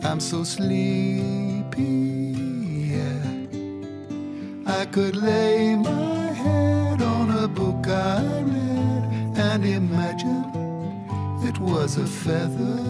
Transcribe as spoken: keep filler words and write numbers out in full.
I'm so sleepy, yeah. I could lay my head on a book I read and imagine it was a feather.